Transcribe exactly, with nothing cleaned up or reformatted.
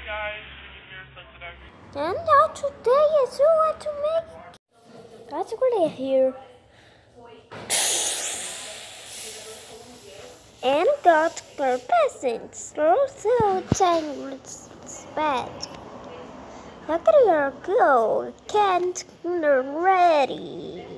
And now today I just want to make that's great here. And got her peasants also tangled bad. Look at her go, can't learn ready.